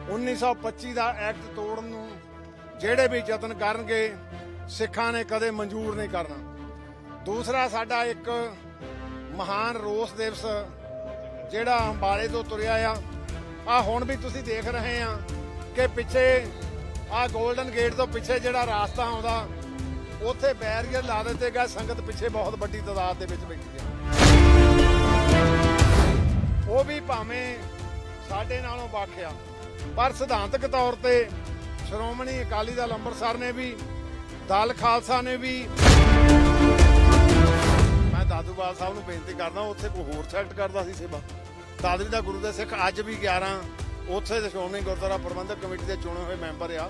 1925 ਦਾ ਐਕਟ ਤੋੜਨ ਨੂੰ ਜਿਹੜੇ ਵੀ ਯਤਨ ਕਰਨਗੇ ਸਿੱਖਾਂ ਨੇ ਕਦੇ ਮਨਜ਼ੂਰ ਨਹੀਂ ਕਰਨਾ। ਦੂਸਰਾ ਸਾਡਾ ਇੱਕ ਮਹਾਨ ਰੋਸ ਦਿਵਸ ਜਿਹੜਾ ਅੰਬਾਲੇ ਤੋਂ ਤੁਰਿਆ ਆ ਹੁਣ ਵੀ ਤੁਸੀਂ ਦੇਖ ਰਹੇ ਆ ਕਿ ਪਿੱਛੇ ਆ ਗੋਲਡਨ ਗੇਟ ਤੋਂ ਪਿੱਛੇ ਜਿਹੜਾ ਰਾਸਤਾ ਆਉਂਦਾ ਉੱਥੇ ਬੈਰੀਅਰ ਲਾ ਦਿੱਤੇ ਗਏ। ਸੰਗਤ ਪਿੱਛੇ ਬਹੁਤ ਵੱਡੀ ਤਾਦਾਦ ਦੇ ਵਿੱਚ ਬੈਠੀ ਹੈ। ਉਹ ਵੀ ਭਾਵੇਂ ਸਾਡੇ ਨਾਲੋਂ ਬਾਖਿਆ ਪਰ ਸਿਧਾਂਤਕ ਤੌਰ ਤੇ ਸ਼੍ਰੋਮਣੀ ਅਕਾਲੀ ਦਲ ਅੰਮ੍ਰਿਤਸਰ ਨੇ ਵੀ ਦਲ ਖਾਲਸਾ ਨੇ ਵੀ। ਮੈਂ ਦਾਦੂਵਾਲ ਸਾਹਿਬ ਨੂੰ ਬੇਨਤੀ ਕਰਦਾ ਉੱਥੇ ਕੋਈ ਹੋਰ ਸੈਕਟ ਕਰਦਾ ਸੀ ਸੇਵਾ। ਦਾਦਰੀ ਦਾ ਗੁਰੂ ਦੇ ਸਿੱਖ ਅੱਜ ਵੀ 11 ਉੱਥੇ ਦੇ ਸ਼੍ਰੋਮਣੀ ਗੁਰਦੁਆਰਾ ਪ੍ਰਬੰਧਕ ਕਮੇਟੀ ਦੇ ਚੁਣੇ ਹੋਏ ਮੈਂਬਰ ਆ।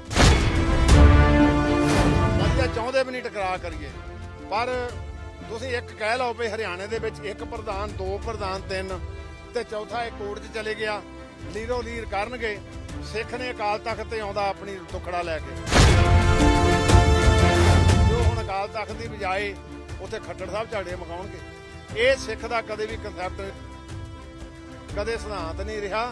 ਅਸੀਂ ਚਾਹੁੰਦੇ ਵੀ ਨਹੀਂ ਟਕਰਾਅ ਕਰੀਏ ਪਰ ਤੁਸੀਂ ਇੱਕ ਕਹਿ ਲਓ ਵੀ ਹਰਿਆਣੇ ਦੇ ਵਿੱਚ ਇੱਕ ਪ੍ਰਧਾਨ 2 ਪ੍ਰਧਾਨ 3 ਤੇ ਚੌਥਾ ਇਹ ਕੋਰਟ 'ਚ ਚਲੇ ਗਿਆ। ਲੀਰੋ ਲੀਰ ਕਰਨਗੇ। ਸਿੱਖ ਨੇ ਅਕਾਲ ਤਖਤ ਤੇ ਆਉਂਦਾ ਆਪਣੀ ਟੁਕੜਾ ਲੈ ਕੇ। ਜੋ ਹੁਣ ਅਕਾਲ ਤਖਤ ਦੀ ਬਜਾਏ ਉੱਥੇ ਖੱਟੜ ਸਾਹਿਬ ਝਾੜੇ ਮਕਾਉਣਗੇ। ਇਹ ਸਿੱਖ ਦਾ ਕਦੇ ਵੀ ਕਨਸੈਪਟ ਕਦੇ ਸਿਧਾਂਤ ਨਹੀਂ ਰਿਹਾ।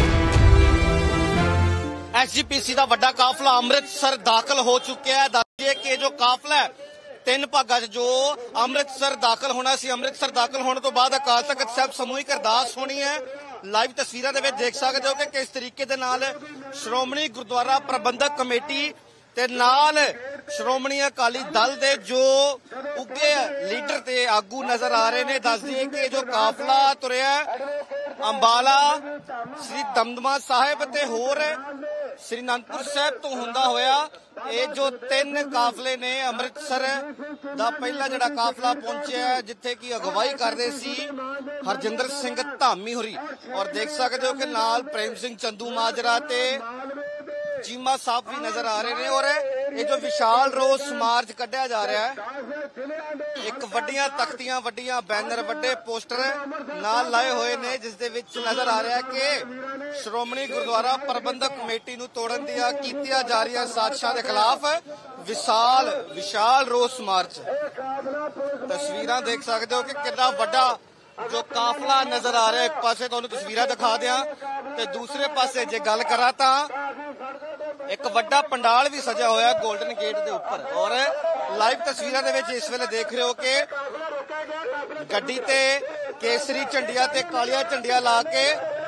ਐਸਜੀਪੀਸੀ ਦਾ ਵੱਡਾ ਕਾਫਲਾ ਅੰਮ੍ਰਿਤਸਰ ਦਾਖਲ ਹੋ ਚੁੱਕਿਆ ਹੈ। ਦੱਸਿਏ ਕਿ ਜੋ ਕਾਫਲਾ ਹੈ 3 ਭਾਗਾਂ 'ਚ ਜੋ ਅੰਮ੍ਰਿਤਸਰ ਦਾਖਲ ਹੋਣਾ ਸੀ, ਅੰਮ੍ਰਿਤਸਰ ਦਾਖਲ ਹੋਣ ਤੋਂ ਬਾਅਦ ਅਕਾਲ ਤਖਤ ਸਾਹਿਬ ਸਮੂਹਿਕ ਅਰਦਾਸ ਹੋਣੀ ਹੈ। ਲਾਈਵ ਤਸਵੀਰਾਂ ਦੇ ਵਿੱਚ ਦੇਖ ਸਕਦੇ ਹੋ ਕਿ ਕਿਸ ਤਰੀਕੇ ਦੇ ਨਾਲ ਸ਼੍ਰੋਮਣੀ ਗੁਰਦੁਆਰਾ ਪ੍ਰਬੰਧਕ ਕਮੇਟੀ ਤੇ ਨਾਲ ਸ਼੍ਰੋਮਣੀ ਅਕਾਲੀ ਦਲ ਦੇ ਜੋ ਉੱਗੇ ਲੀਡਰ ਤੇ ਆਗੂ ਨਜ਼ਰ ਆ ਰਹੇ ਨੇ। ਦੱਸ ਦਈਏ ਕਿ ਜੋ ਕਾਫਲਾ ਤੁਰਿਆ ਅੰਬਾਲਾ, ਸ੍ਰੀ ਦਮਦਮਾ ਸਾਹਿਬ ਤੇ ਹੋਰ ਸ੍ਰੀ ਅਨੰਦਪੁਰ ਸਾਹਿਬ ਤੋਂ ਹੁੰਦਾ ਹੋਇਆ ਇਹ ਜੋ 3 ਕਾਫਲੇ ਨੇ ਅੰਮ੍ਰਿਤਸਰ ਦਾ ਪਹਿਲਾ ਜਿਹੜਾ ਕਾਫਲਾ ਪਹੁੰਚਿਆ ਜਿੱਥੇ ਕਿ ਅਗਵਾਈ ਕਰਦੇ ਸੀ ਹਰਜਿੰਦਰ ਸਿੰਘ ਧਾਮੀ ਹੋਰੀ। ਔਰ ਦੇਖ ਸਕਦੇ ਹੋ ਕਿ ਨਾਲ ਪ੍ਰੇਮ ਸਿੰਘ ਚੰਦੂ ਮਾਜਰਾ ਤੇ ਚੀਮਾ ਸਾਹਿਬ ਵੀ ਨਜ਼ਰ ਆ ਰਹੇ ਨੇ। ਔਰ ਇਹ ਜੋ ਵਿਸ਼ਾਲ ਰੋਸ ਮਾਰਚ ਕੱਢਿਆ ਜਾ ਰਿਹਾ ਹੈ ਇੱਕ ਵੱਡੀਆਂ ਤਖਤੀਆਂ, ਵੱਡੀਆਂ ਬੈਨਰ, ਵੱਡੇ ਪੋਸਟਰ ਨਾਲ ਲਾਏ ਹੋਏ ਨੇ ਜਿਸ ਦੇ ਵਿੱਚ ਨਜ਼ਰ ਆ ਰਿਹਾ ਕਿ ਸ਼੍ਰੋਮਣੀ ਗੁਰਦੁਆਰਾ ਪ੍ਰਬੰਧਕ ਕਮੇਟੀ ਨੂੰ ਤੋੜਨ ਦੀਆਂ ਕੀਤੀਆਂ ਜਾ ਰਹੀਆਂ ਸਾਜ਼ਿਸ਼ਾਂ ਦੇ ਖਿਲਾਫ ਵਿਸ਼ਾਲ ਰੋਸ ਮਾਰਚ। ਤਸਵੀਰਾਂ ਦੇਖ ਸਕਦੇ ਹੋ ਕਿ ਕਿੰਨਾ ਵੱਡਾ ਜੋ ਕਾਫਲਾ ਨਜ਼ਰ ਆ ਰਿਹਾ। ਇੱਕ ਪਾਸੇ ਤੁਹਾਨੂੰ ਤਸਵੀਰਾਂ ਦਿਖਾ ਦਿਆਂ ਤੇ ਦੂਸਰੇ ਪਾਸੇ ਜੇ ਗੱਲ ਕਰਾਂ ਤਾਂ ਇੱਕ ਵੱਡਾ ਪੰਡਾਲ ਵੀ ਸਜਿਆ ਹੋਇਆ ਗੋਲਡਨ ਗੇਟ ਦੇ ਉੱਪਰ। ਔਰ ਲਾਈਵ ਤਸਵੀਰਾਂ ਦੇ ਵਿੱਚ ਇਸ ਵੇਲੇ ਦੇਖ ਰਹੇ ਹੋ ਕਿ ਗੱਡੀ ਤੇ ਕੇਸਰੀ ਝੰਡੀਆਂ ਤੇ ਕਾਲੀਆਂ ਝੰਡੀਆਂ ਲਾ ਕੇ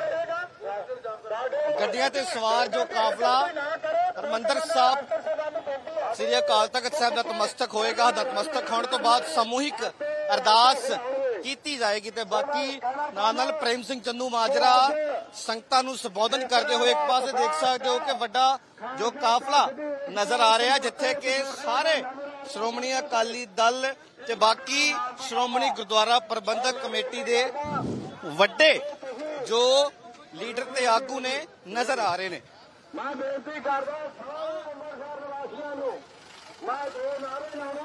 ਗੱਡੀਆਂ ਤੇ ਸਵਾਰ ਜੋ ਕਾਫਲਾ ਹਰਿਮੰਦਰ ਸਾਹਿਬ ਸ੍ਰੀ ਅਕਾਲ ਤਖਤ ਸਾਹਿਬ ਦਾ ਨਤਮਸਤਕ ਹੋਏਗਾ। ਨਤਮਸਤਕ ਹੋਣ ਤੋਂ ਬਾਅਦ ਸਮੂਹਿਕ ਅਰਦਾਸ ਕੀਤੀ ਜਾਏਗੀ ਤੇ ਬਾਕੀ ਨਾਲ ਪ੍ਰੇਮ ਸਿੰਘ ਚੰਦੂ ਮਾਜਰਾ ਸੰਗਤਾਂ ਨੂੰ ਸੰਬੋਧਨ ਕਰਦੇ ਹੋਏ ਇੱਕ ਪਾਸੇ ਦੇਖ ਸਕਦੇ ਹੋ ਕਿ ਵੱਡਾ ਜੋ ਕਾਫਲਾ ਨਜ਼ਰ ਆ ਰਿਹਾ ਜਿੱਥੇ ਕਿ ਸਾਰੇ ਸ਼੍ਰੋਮਣੀ ਅਕਾਲੀ ਦਲ ਤੇ ਬਾਕੀ ਸ਼੍ਰੋਮਣੀ ਗੁਰਦੁਆਰਾ ਪ੍ਰਬੰਧਕ ਕਮੇਟੀ ਦੇ ਵੱਡੇ ਜੋ ਲੀਡਰ ਤੇ ਆਗੂ ਨੇ ਨਜ਼ਰ ਆ ਰਹੇ ਨੇ। ਮੈਂ ਬੇਨਤੀ ਕਰਦਾ ਅੰਮ੍ਰਿਤਸਰ ਵਾਸੀਆਂ ਨੂੰ ਮੈਂ ਦੋ ਨਾਰੇ ਲਾਉਣਾ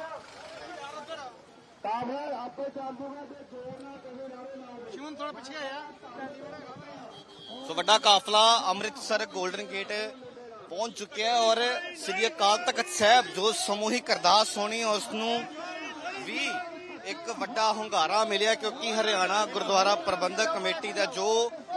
ਸੋ ਵੱਡਾ ਕਾਫਲਾ ਅੰਮ੍ਰਿਤਸਰ ਗੋਲਡਨ ਗੇਟ ਪਹੁੰਚ ਚੁੱਕਿਆ ਹੈ ਔਰ ਸ੍ਰੀ ਅਕਾਲ ਤਖਤ ਸਾਹਿਬ ਜੋ ਸਮੂਹਿਕ ਅਰਦਾਸ ਹੋਣੀ ਉਸ ਨੂੰ ਵੀ ਇੱਕ ਵੱਡਾ ਹੁੰਗਾਰਾ ਮਿਲਿਆ ਕਿਉਂਕਿ ਹਰਿਆਣਾ ਗੁਰਦੁਆਰਾ ਪ੍ਰਬੰਧਕ ਕਮੇਟੀ ਦਾ ਜੋ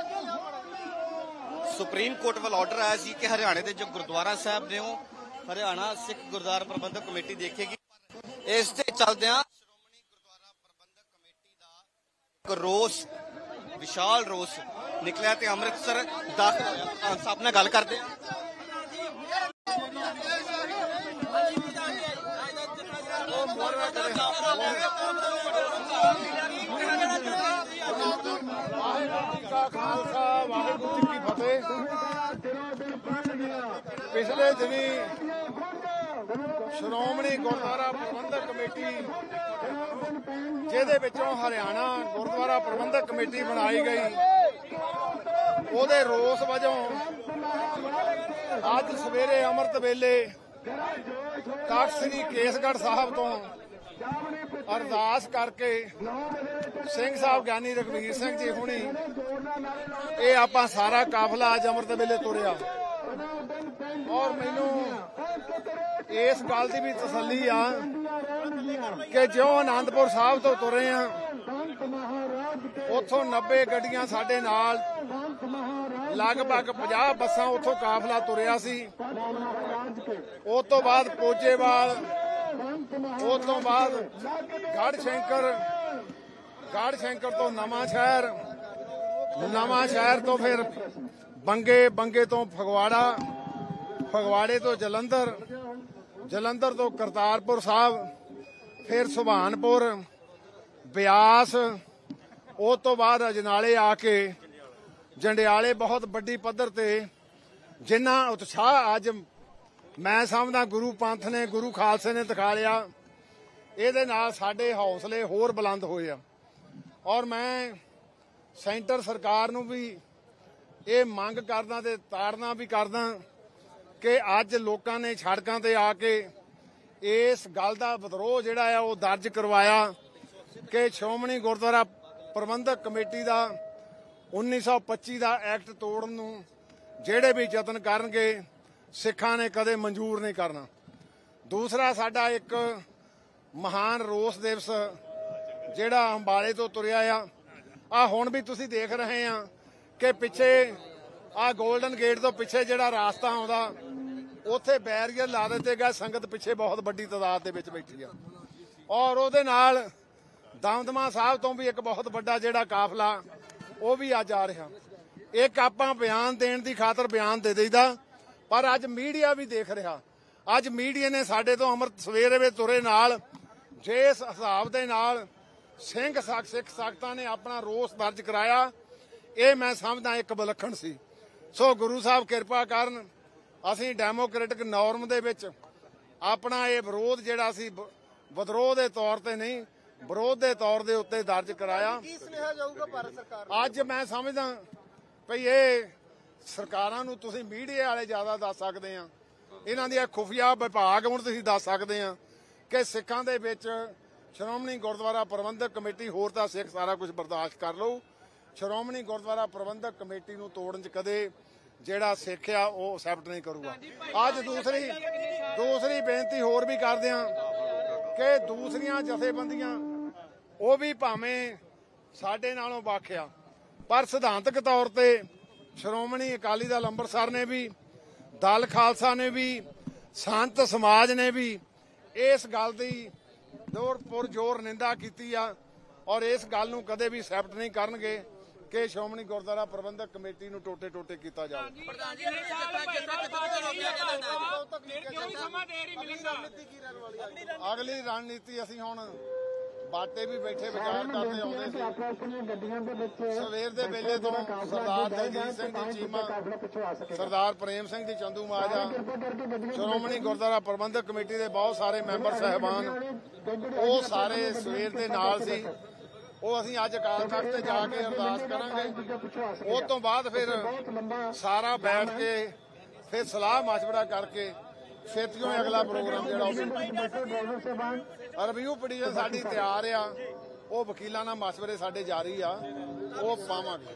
ਸੁਪਰੀਮ ਕੋਰਟ ਵੱਲੋਂ ਆਰਡਰ ਆਇਆ ਸੀ ਕਿ ਹਰਿਆਣੇ ਦੇ ਜੋ ਗੁਰਦੁਆਰਾ ਸਾਹਿਬ ਨੇ ਉਹ ਹਰਿਆਣਾ ਸਿੱਖ ਗੁਰਦੁਆਰਾ ਪ੍ਰਬੰਧਕ ਕਮੇਟੀ ਦੇਖੇਗੀ। ਇਸ ਦੇ ਚੱਲਦਿਆਂ ਸ਼੍ਰੋਮਣੀ ਗੁਰਦੁਆਰਾ ਪ੍ਰਬੰਧਕ ਕਮੇਟੀ ਦਾ ਰੋਸ ਵਿਸ਼ਾਲ ਰੋਸ ਨਿਕਲਿਆ ਤੇ ਅੰਮ੍ਰਿਤਸਰ ਦਾਖਲ ਹੋਇਆ। ਸਾਹਿਬ ਨਾਲ ਗੱਲ ਕਰਦੇ ਹਾਂ। ਖਾਲਸਾ ਵਾਹਿਗੁਰੂ ਜੀ ਕੀ ਫਤਿਹ। ਪਿਛਲੇ ਦਿਨੀ ਸ਼੍ਰੋਮਣੀ ਗੁਰਦੁਆਰਾ ਪ੍ਰਬੰਧਕ ਕਮੇਟੀ ਜਿਹਦੇ ਵਿੱਚੋਂ ਹਰਿਆਣਾ ਗੁਰਦੁਆਰਾ ਪ੍ਰਬੰਧਕ ਕਮੇਟੀ ਬਣਾਈ ਗਈ ਉਹਦੇ ਰੋਸ ਵਜੋਂ ਅੱਜ ਸਵੇਰੇ ਅੰਮ੍ਰਿਤ ਵੇਲੇ ਤਖ਼ਤ ਸ੍ਰੀ ਕੇਸਗੜ੍ਹ ਸਾਹਿਬ ਤੋਂ ਅਰਦਾਸ ਕਰਕੇ ਸਿੰਘ ਸਾਹਿਬ ਗਿਆਨੀ ਰਘਵੀਰ ਸਿੰਘ ਜੀ ਹੁਣੀ ਇਹ ਆਪਾਂ ਸਾਰਾ ਕਾਫਲਾ ਅੱਜ ਅੰਮ੍ਰਿਤ ਵੇਲੇ ਤੁਰਿਆ ਔਰ ਮੈਨੂੰ ਇਸ ਗੱਲ ਦੀ ਵੀ ਤਸੱਲੀ ਆ ਕਿ ਜਿਉਂ ਅਨੰਦਪੁਰ ਸਾਹਿਬ ਤੋਂ ਤੁਰੇ ਆ ਉੱਥੋਂ 90 ਗੱਡੀਆਂ ਸਾਡੇ ਨਾਲ ਲਗਭਗ 50 ਬੱਸਾਂ ਉੱਥੋਂ ਕਾਫਲਾ ਤੁਰਿਆ ਸੀ। ਉਸ ਤੋਂ ਬਾਅਦ ਪੋਜੇਵਾਲ, ਉਸ ਤੋਂ ਬਾਅਦ ਗੜ੍ਹ ਸ਼ੰਕਰ ਤੋਂ ਨਵਾਂ ਸ਼ਹਿਰ ਤੋਂ ਫਿਰ ਬੰਗੇ ਤੋਂ ਫਗਵਾੜੇ ਤੋਂ ਜਲੰਧਰ ਤੋਂ ਕਰਤਾਰਪੁਰ ਸਾਹਿਬ, ਫਿਰ ਸੁਭਾਨਪੁਰ, ਬਿਆਸ, ਉਸ ਤੋਂ ਬਾਅਦ ਅਜਨਾਲੇ ਆ ਕੇ ਜੰਡਿਆਲੇ ਬਹੁਤ ਵੱਡੀ ਪੱਧਰ ਤੇ ਜਿੰਨਾ ਉਤਸ਼ਾਹ ਅੱਜ ਮੈਂ ਸਮਝਦਾ ਗੁਰੂ ਪੰਥ ਨੇ, ਗੁਰੂ ਖਾਲਸੇ ਨੇ ਦਿਖਾ ਲਿਆ, ਇਹਦੇ ਨਾਲ ਸਾਡੇ ਹੌਸਲੇ ਹੋਰ ਬੁਲੰਦ ਹੋਏ ਆ। ਔਰ ਮੈਂ ਸੈਂਟਰ ਸਰਕਾਰ ਨੂੰ ਵੀ ਇਹ ਮੰਗ ਕਰਦਾ ਤੇ ਤਾੜਨਾ ਵੀ ਕਰਦਾ ਕਿ ਅੱਜ ਲੋਕਾਂ ਨੇ ਸੜਕਾਂ ਤੇ ਆ ਕੇ ਇਸ ਗੱਲ ਦਾ ਵਿਦਰੋਹ ਜਿਹੜਾ ਆ ਉਹ ਦਰਜ ਕਰਵਾਇਆ ਕਿ ਸ਼੍ਰੋਮਣੀ ਗੁਰਦੁਆਰਾ ਪ੍ਰਬੰਧਕ ਕਮੇਟੀ ਦਾ 1925 ਦਾ ਐਕਟ ਤੋੜਨ ਨੂੰ ਜਿਹੜੇ ਵੀ ਯਤਨ ਕਰਨਗੇ ਸਿੱਖਾਂ ਨੇ ਕਦੇ ਮਨਜ਼ੂਰ ਨਹੀਂ ਕਰਨਾ। ਦੂਸਰਾ ਸਾਡਾ ਇੱਕ ਮਹਾਨ ਰੋਸ ਦਿਵਸ ਜਿਹੜਾ ਅੰਬਾਲੇ ਤੋਂ ਤੁਰਿਆ ਆ ਹੁਣ ਵੀ ਤੁਸੀਂ ਦੇਖ ਰਹੇ ਆ ਕਿ ਪਿੱਛੇ ਆ ਗੋਲਡਨ ਗੇਟ ਤੋਂ ਪਿੱਛੇ ਜਿਹੜਾ ਰਾਸਤਾ ਆਉਂਦਾ ਉੱਥੇ ਬੈਰੀਅਰ ਲਾ ਦਿੱਤੇ ਗਏ, ਸੰਗਤ ਪਿੱਛੇ ਬਹੁਤ ਵੱਡੀ ਤਾਦਾਦ ਦੇ ਵਿੱਚ ਬੈਠੀ ਆ। ਔਰ ਉਹਦੇ ਨਾਲ ਦਮਦਮਾ ਸਾਹਿਬ ਤੋਂ ਵੀ ਇੱਕ ਬਹੁਤ ਵੱਡਾ ਜਿਹੜਾ ਕਾਫਲਾ ਉਹ ਵੀ ਅੱਜ ਆ ਰਿਹਾ। ਇੱਕ ਆਪਾਂ ਬਿਆਨ ਦੇਣ ਦੀ ਖਾਤਰ ਬਿਆਨ ਦੇ ਦੇਈਦਾ, ਪਰ ਅੱਜ ਮੀਡੀਆ ਵੀ ਦੇਖ ਰਿਹਾ। ਅੱਜ ਮੀਡੀਆ ਨੇ ਸਾਡੇ ਤੋਂ ਅੰਮ੍ਰਿਤ ਸਵੇਰੇ ਵੇ ਤੁਰੇ ਨਾਲ ਜਿਸ ਹਿਸਾਬ ਦੇ ਨਾਲ ਸਿੱਖ ਸਖਤਾਂ ਨੇ ਆਪਣਾ ਰੋਸ ਦਰਜ ਕਰਾਇਆ, ਇਹ ਮੈਂ ਸਮਝਦਾ ਇੱਕ ਵਿਲੱਖਣ ਸੀ। ਸੋ ਗੁਰੂ ਸਾਹਿਬ ਕਿਰਪਾ ਕਰਨ, ਅਸੀਂ ਡੈਮੋਕ੍ਰੈਟਿਕ ਨੋਰਮ ਦੇ ਵਿੱਚ ਆਪਣਾ ਇਹ ਵਿਰੋਧ ਜਿਹੜਾ ਸੀ ਵਿਦਰੋਹ ਦੇ ਤੌਰ ਤੇ ਨਹੀਂ, ਵਿਰੋਧ ਦੇ ਤੌਰ ਦੇ ਉੱਤੇ ਦਰਜ ਕਰਾਇਆ। ਕੀ ਸੁਨੇਹਾ ਜਾਊਗਾ ਭਾਰਤ ਸਰਕਾਰ ਨੂੰ? ਅੱਜ ਮੈਂ ਸਮਝਦਾ ਭਈ ਇਹ ਸਰਕਾਰਾਂ ਨੂੰ ਤੁਸੀਂ ਮੀਡੀਆ ਵਾਲੇ ਜ਼ਿਆਦਾ ਦੱਸ ਸਕਦੇ ਆ, ਇਹਨਾਂ ਦੀਆਂ ਖੁਫੀਆ ਵਿਭਾਗ ਹੁਣ ਤੁਸੀਂ ਦੱਸ ਸਕਦੇ ਆ ਕਿ ਸਿੱਖਾਂ ਦੇ ਵਿੱਚ ਸ਼੍ਰੋਮਣੀ ਗੁਰਦੁਆਰਾ ਪ੍ਰਬੰਧਕ ਕਮੇਟੀ, ਹੋਰ ਤਾਂ ਸਿੱਖ ਸਾਰਾ ਕੁਝ ਬਰਦਾਸ਼ਤ ਕਰ ਲਓ, ਸ਼੍ਰੋਮਣੀ ਗੁਰਦੁਆਰਾ ਪ੍ਰਬੰਧਕ ਕਮੇਟੀ ਨੂੰ ਤੋੜਨ 'ਚ ਕਦੇ ਜਿਹੜਾ ਸਿੱਖ ਆ ਉਹ ਐਕਸੈਪਟ ਨਹੀਂ ਕਰੂਗਾ। ਅੱਜ ਦੂਸਰੀ ਬੇਨਤੀ ਹੋਰ ਵੀ ਕਰਦੇ ਆ ਕਿ ਦੂਸਰੀਆਂ ਜਥੇਬੰਦੀਆਂ ਉਹ ਵੀ ਭਾਵੇਂ ਸਾਡੇ ਨਾਲੋਂ ਵਾਖਿਆ, ਪਰ ਸਿਧਾਂਤਕ ਤੌਰ ਤੇ ਸ਼੍ਰੋਮਣੀ ਅਕਾਲੀ ਦਲ ਅੰਮ੍ਰਿਤਸਰ ਨੇ ਵੀ, ਦਲ ਖਾਲਸਾ ਨੇ ਵੀ, ਸੰਤ ਸਮਾਜ ਨੇ ਵੀ ਇਸ ਗੱਲ ਦੀ ਪੁਰਜ਼ੋਰ ਨਿੰਦਾ ਕੀਤੀ ਆ ਔਰ ਇਸ ਗੱਲ ਨੂੰ ਕਦੇ ਵੀ ਐਕਸੈਪਟ ਨਹੀਂ ਕਰਨਗੇ ਕਿ ਸ਼੍ਰੋਮਣੀ ਗੁਰਦੁਆਰਾ ਪ੍ਰਬੰਧਕ ਕਮੇਟੀ ਨੂੰ ਟੋਟੇ ਕੀਤਾ ਜਾਵੇ। ਅਗਲੀ ਰਣਨੀਤੀ ਅਸੀਂ ਹੁਣ ਬਾਟੇ ਵੀ ਬੈਠੇ ਵਿਚਾਰ ਕਰਦੇ ਆਉਂਦੇ ਸੀ। ਸਵੇਰ ਦੇ ਵੇਲੇ ਤੋਂ ਸਰਦਾਰ ਜਗਜੀਤ ਸਿੰਘ ਜੀ ਚੀਮਾ, ਸਰਦਾਰ ਪ੍ਰੇਮ ਸਿੰਘ ਜੀ ਚੰਦੂਮਾਜਰਾ, ਸ਼੍ਰੋਮਣੀ ਗੁਰਦੁਆਰਾ ਪ੍ਰਬੰਧਕ ਕਮੇਟੀ ਦੇ ਬਹੁਤ ਸਾਰੇ ਮੈਂਬਰ ਸਾਹਿਬਾਨ, ਉਹ ਸਾਰੇ ਸਵੇਰ ਦੇ ਨਾਲ ਸੀ। ਉਹ ਅਸੀਂ ਅੱਜ ਅਕਾਲ ਤਖਤ ਤੇ ਜਾ ਕੇ ਅਰਦਾਸ ਕਰਾਂਗੇ। ਉਸ ਤੋਂ ਬਾਅਦ ਫਿਰ ਸਾਰਾ ਬੈਠ ਕੇ ਫਿਰ ਸਲਾਹ ਮਸ਼ਵਰਾ ਕਰਕੇ ਛੇਤੀਓਂ ਅਗਲਾ ਪ੍ਰੋਗਰਾਮ ਜਿਹੜਾ ਰਿਵਿਊ ਪਟੀਸ਼ਨ ਸਾਡੀ ਤਿਆਰ ਆ, ਉਹ ਵਕੀਲਾਂ ਨਾਲ ਮਸ਼ਵਰੇ ਸਾਡੇ ਜਾਰੀ ਆ, ਉਹ ਪਾਵਾਂਗੇ।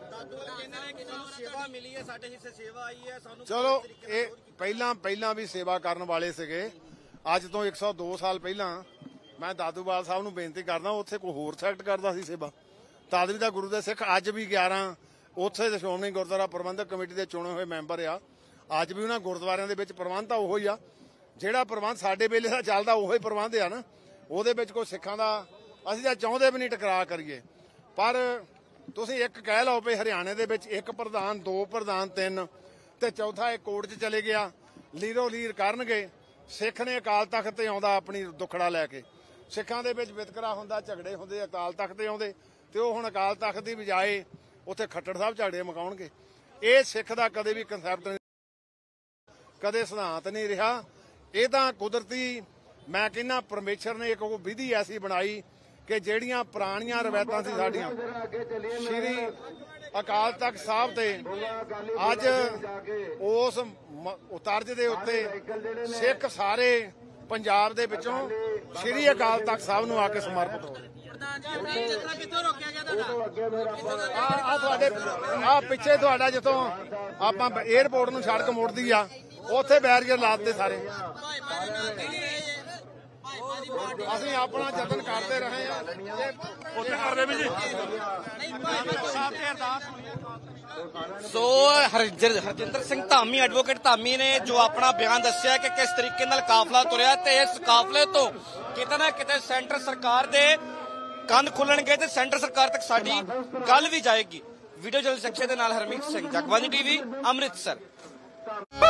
ਚਲੋ ਇਹ ਪਹਿਲਾਂ ਵੀ ਸੇਵਾ ਕਰਨ ਵਾਲੇ ਸੀਗੇ। ਅੱਜ ਤੋਂ 102 ਸਾਲ ਪਹਿਲਾਂ ਮੈਂ ਦਾਦੂਵਾਲ ਸਾਹਿਬ ਨੂੰ ਬੇਨਤੀ ਕਰਦਾ, ਉੱਥੇ ਕੋਈ ਹੋਰ ਸੈਕਟ ਕਰਦਾ ਸੀ ਸੇਵਾ, ਤਦ ਵੀ ਤਾਂ ਗੁਰੂ ਦੇ ਸਿੱਖ ਅੱਜ ਵੀ 11 ਉੱਥੇ ਦੇ ਸ਼੍ਰੋਮਣੀ ਗੁਰਦੁਆਰਾ ਪ੍ਰਬੰਧਕ ਕਮੇਟੀ ਦੇ ਚੁਣੇ ਹੋਏ ਮੈਂਬਰ ਆ। ਅੱਜ ਵੀ ਉਹਨਾਂ ਗੁਰਦੁਆਰਿਆਂ ਦੇ ਵਿੱਚ ਪ੍ਰਬੰਧ ਤਾਂ ਉਹੀ ਆ, ਜਿਹੜਾ ਪ੍ਰਬੰਧ ਸਾਡੇ ਵੇਲੇ ਦਾ ਚੱਲਦਾ ਉਹੀ ਪ੍ਰਬੰਧ ਆ ਨਾ। ਉਹਦੇ ਵਿੱਚ ਕੋਈ ਸਿੱਖਾਂ ਦਾ ਅਸੀਂ ਤਾਂ ਚਾਹੁੰਦੇ ਵੀ ਨਹੀਂ ਟਕਰਾਅ ਕਰੀਏ, ਪਰ ਤੁਸੀਂ ਇੱਕ ਕਹਿ ਲਓ ਵੀ ਹਰਿਆਣੇ ਦੇ ਵਿੱਚ 1 ਪ੍ਰਧਾਨ, 2 ਪ੍ਰਧਾਨ, 3 ਤੇ ਚੌਥਾ ਇਹ ਕੋਰਟ 'ਚ ਚਲੇ ਗਿਆ, ਲੀਰੋ ਲੀਰ ਕਰਨਗੇ। ਸਿੱਖ ਨੇ ਅਕਾਲ ਤਖਤ ਤੇ ਆਉਂਦਾ ਆਪਣੀ ਦੁੱਖੜਾ ਲੈ ਕੇ, ਸਿੱਖਾਂ ਦੇ ਵਿੱਚ ਵਿਤਕਰਾ ਹੁੰਦਾ, ਝਗੜੇ ਹੁੰਦੇ, ਅਕਾਲ ਤਖਤ ਤੇ ਆਉਂਦੇ, ਤੇ ਉਹ ਹੁਣ ਅਕਾਲ ਤਖਤ ਦੀ ਬਜਾਏ ਉੱਥੇ ਖੱਟੜ ਸਾਹਿਬ ਝਗੜੇ ਮਕਾਉਣਗੇ। ਇਹ ਸਿੱਖ ਦਾ ਕਦੇ ਵੀ ਕਨਸੈਪਟ, ਕਦੇ ਸਿਧਾਂਤ ਨਹੀਂ ਰਿਹਾ। ਇਹ ਤਾਂ ਕੁਦਰਤੀ, ਮੈਂ ਕਹਿੰਦਾ ਪਰਮੇਸ਼ਰ ਨੇ ਇੱਕ ਵਿਧੀ ਐਸੀ ਬਣਾਈ ਕਿ ਜਿਹੜੀਆਂ ਪੁਰਾਣੀਆਂ ਰਵਾਇਤਾਂ ਸੀ ਸਾਡੀਆਂ, ਸ਼੍ਰੀ ਅਕਾਲ ਤਖਤ ਸਾਹਿਬ ਤੇ ਅੱਜ ਉਸ ਤਰਜ਼ ਦੇ ਉੱਤੇ ਸਿੱਖ ਸਾਰੇ ਪੰਜਾਬ ਦੇ ਵਿੱਚੋਂ ਸ਼੍ਰੀ ਅਕਾਲ ਤਖਤ ਸਾਹਿਬ ਨੂੰ ਆ ਕੇ ਸਮਰਪਿਤ ਹੋ ਰਹੇ। ਆ ਪਿੱਛੇ ਤੁਹਾਡਾ ਜਿੱਥੋਂ ਆਪਾਂ 에ਅਰਪੋਰਟ ਨੂੰ ਸੜਕ ਮੁੜਦੀ ਆ, ਉੱਥੇ ਬੈਰੀਅਰ ਲਾ ਦਿੱਤੇ ਸਾਰੇ। ਅਸੀਂ ਆਪਣਾ ਯਤਨ ਕਰਦੇ ਰਹੇ ਆ, ਉੱਥੇ ਕਰਦੇ ਵੀ ਜੀ। ਸੋ ਹਰਜਿੰਦਰ ਸਿੰਘ ਧਾਮੀ ਐਡਵੋਕੇਟ ਧਾਮੀ ਨੇ ਜੋ ਆਪਣਾ ਬਿਆਨ ਦੱਸਿਆ ਕਿ ਕਿਸ ਤਰੀਕੇ ਨਾਲ ਕਾਫਲਾ ਤੁਰਿਆ ਤੇ ਇਸ ਕਾਫਲੇ ਤੋਂ ਕਿਤੇ ਨਾ ਕਿਤੇ ਸੈਂਟਰ ਸਰਕਾਰ ਦੇ ਕੰਨ ਖੁੱਲਣਗੇ ਤੇ ਸੈਂਟਰ ਸਰਕਾਰ ਤੱਕ ਸਾਡੀ ਗੱਲ ਵੀ ਜਾਏਗੀ। ਵੀਡੀਓ ਜਰਨਲਿਸਟ ਅਕਸ਼ੇ ਦੇ ਨਾਲ ਹਰਮੀਤ ਸਿੰਘ, ਜਗਬਾਨੀ ਟੀਵੀ, ਅੰਮ੍ਰਿਤਸਰ।